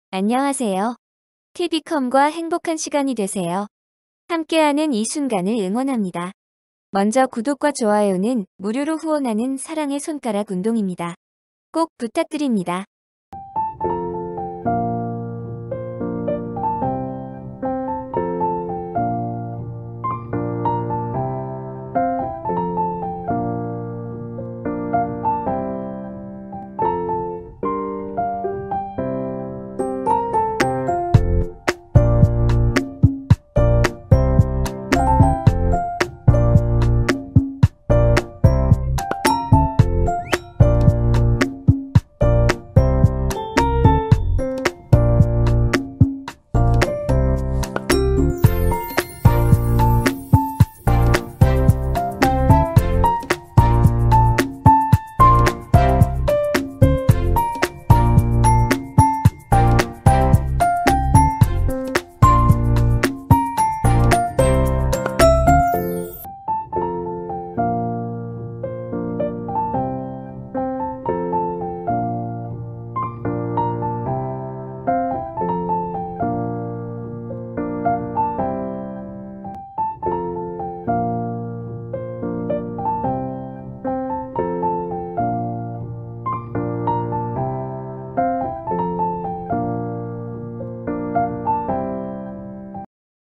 안녕하세요. TV컴과 행복한 시간이 되세요. 함께하는 이 순간을 응원합니다. 먼저 구독과 좋아요는 무료로 후원하는 사랑의 손가락 운동입니다. 꼭 부탁드립니다.